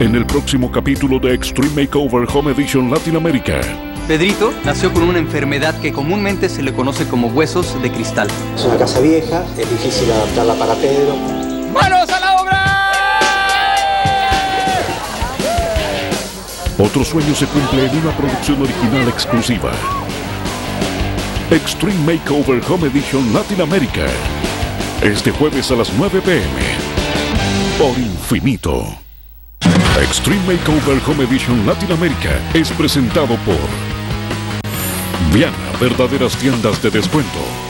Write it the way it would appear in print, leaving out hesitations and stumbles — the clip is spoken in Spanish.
En el próximo capítulo de Extreme Makeover Home Edition Latinoamérica. Pedrito nació con una enfermedad que comúnmente se le conoce como huesos de cristal. Es una casa vieja, es difícil adaptarla para Pedro. ¡Manos a la obra! Otro sueño se cumple en una producción original exclusiva. Extreme Makeover Home Edition Latinoamérica. Este jueves a las 9 p.m. por Infinito. Extreme Makeover Home Edition Latinoamérica es presentado por Viana, verdaderas tiendas de descuento.